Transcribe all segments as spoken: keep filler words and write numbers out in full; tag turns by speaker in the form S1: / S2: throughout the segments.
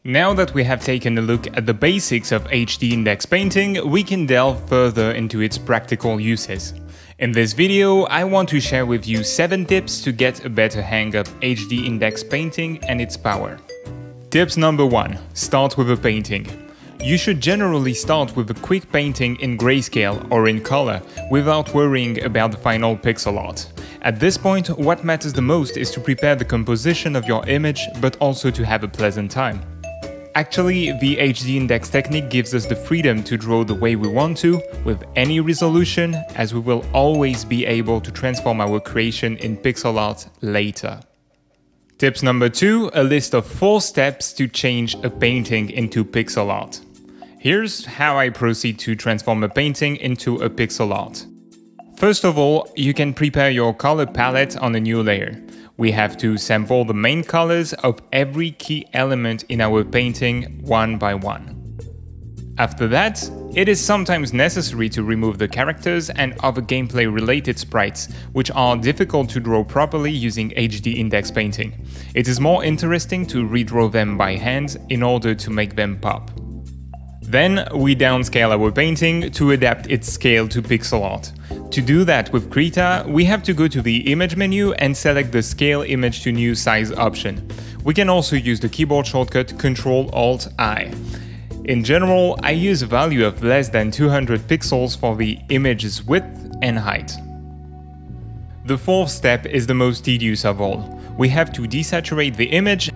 S1: Now that we have taken a look at the basics of H D index painting, we can delve further into its practical uses. In this video, I want to share with you seven tips to get a better hang of H D index painting and its power. Tips number one. Start with a painting. You should generally start with a quick painting in grayscale or in color, without worrying about the final pixel art. At this point, what matters the most is to prepare the composition of your image, but also to have a pleasant time. Actually, the H D index technique gives us the freedom to draw the way we want to, with any resolution, as we will always be able to transform our creation in pixel art later. Tips number two, a list of four steps to change a painting into pixel art. Here's how I proceed to transform a painting into a pixel art. First of all, you can prepare your color palette on a new layer. We have to sample the main colors of every key element in our painting one by one. After that, it is sometimes necessary to remove the characters and other gameplay related sprites, which are difficult to draw properly using H D index painting. It is more interesting to redraw them by hand in order to make them pop. Then we downscale our painting to adapt its scale to pixel art. To do that with Krita, we have to go to the image menu and select the scale image to new size option. We can also use the keyboard shortcut Ctrl Alt I. In general, I use a value of less than two hundred pixels for the image's width and height. The fourth step is the most tedious of all. We have to desaturate the image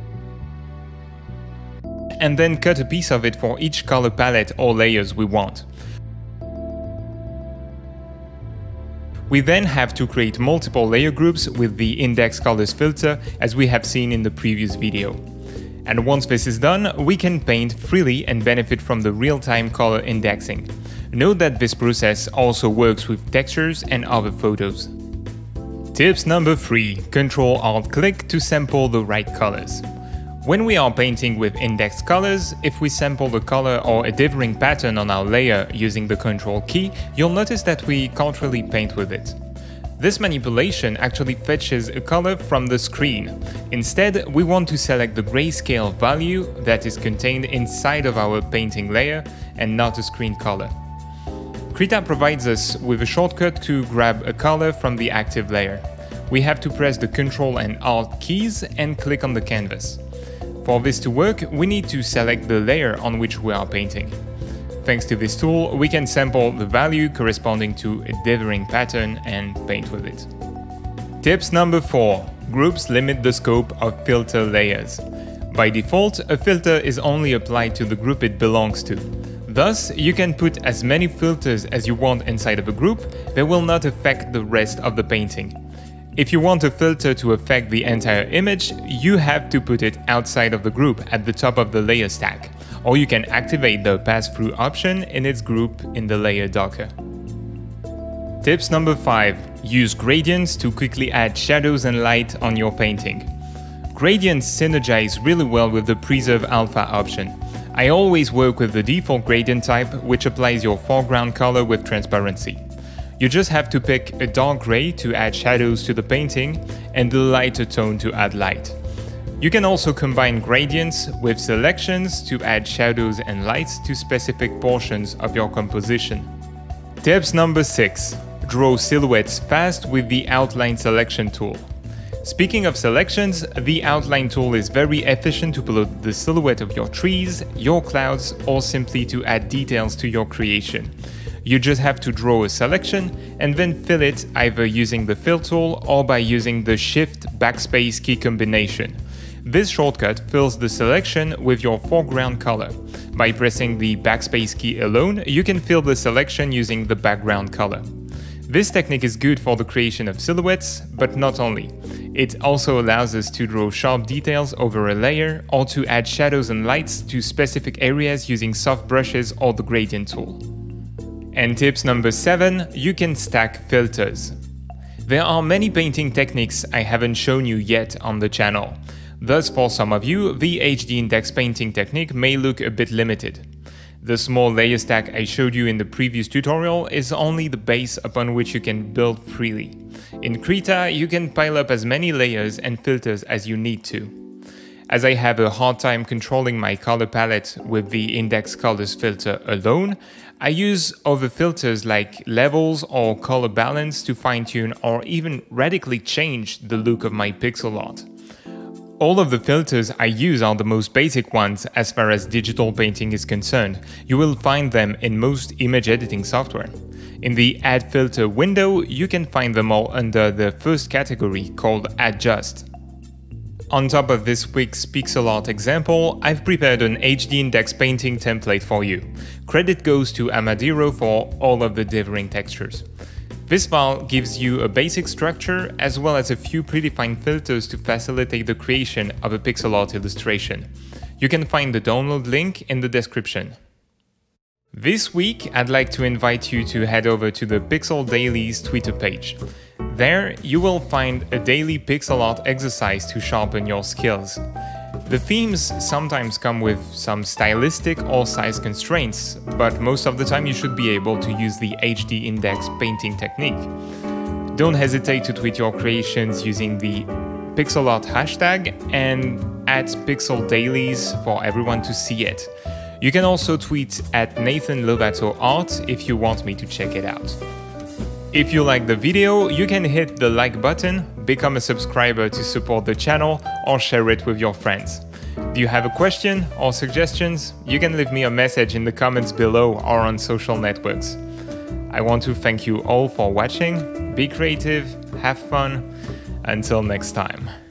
S1: and then cut a piece of it for each color palette or layers we want. We then have to create multiple layer groups with the index colors filter, as we have seen in the previous video. And once this is done, we can paint freely and benefit from the real-time color indexing. Note that this process also works with textures and other photos. Tips number three. Control Alt click to sample the right colors. When we are painting with index colors, if we sample the color or a differing pattern on our layer using the Control key, you'll notice that we can't really paint with it. This manipulation actually fetches a color from the screen. Instead, we want to select the grayscale value that is contained inside of our painting layer and not a screen color. Krita provides us with a shortcut to grab a color from the active layer. We have to press the Control and Alt keys and click on the canvas. For this to work, we need to select the layer on which we are painting. Thanks to this tool, we can sample the value corresponding to a differing pattern and paint with it. Tips number four. Groups limit the scope of filter layers. By default, a filter is only applied to the group it belongs to. Thus, you can put as many filters as you want inside of a group, they will not affect the rest of the painting. If you want a filter to affect the entire image, you have to put it outside of the group at the top of the layer stack, or you can activate the pass-through option in its group in the layer docker. Tips number five. Use gradients to quickly add shadows and light on your painting. Gradients synergize really well with the Preserve Alpha option. I always work with the default gradient type, which applies your foreground color with transparency. You just have to pick a dark gray to add shadows to the painting and the lighter tone to add light. You can also combine gradients with selections to add shadows and lights to specific portions of your composition. Tips number six. Draw silhouettes fast with the Outline Selection tool. Speaking of selections, the Outline tool is very efficient to plot the silhouette of your trees, your clouds, or simply to add details to your creation. You just have to draw a selection and then fill it either using the Fill tool or by using the Shift Backspace key combination. This shortcut fills the selection with your foreground color. By pressing the Backspace key alone, you can fill the selection using the background color. This technique is good for the creation of silhouettes, but not only. It also allows us to draw sharp details over a layer or to add shadows and lights to specific areas using soft brushes or the Gradient tool. And tips number seven, you can stack filters. There are many painting techniques I haven't shown you yet on the channel. Thus, for some of you, the H D index painting technique may look a bit limited. The small layer stack I showed you in the previous tutorial is only the base upon which you can build freely. In Krita, you can pile up as many layers and filters as you need to. As I have a hard time controlling my color palette with the index colors filter alone, I use other filters like levels or color balance to fine-tune or even radically change the look of my pixel art. All of the filters I use are the most basic ones as far as digital painting is concerned. You will find them in most image editing software. In the Add Filter window, you can find them all under the first category called Adjust. On top of this week's pixel art example, I've prepared an H D index painting template for you. Credit goes to Amadiro for all of the differing textures. This file gives you a basic structure as well as a few predefined filters to facilitate the creation of a pixel art illustration. You can find the download link in the description. This week, I'd like to invite you to head over to the Pixel Daily's Twitter page. There, you will find a daily pixel art exercise to sharpen your skills. The themes sometimes come with some stylistic or size constraints, but most of the time you should be able to use the H D index painting technique. Don't hesitate to tweet your creations using the pixel art hashtag and at Pixel Dailies for everyone to see it. You can also tweet at Nathan Lovato Art if you want me to check it out. If you like the video, you can hit the like button, become a subscriber to support the channel, or share it with your friends. Do you have a question or suggestions? You can leave me a message in the comments below or on social networks. I want to thank you all for watching. Be creative, have fun. Until next time.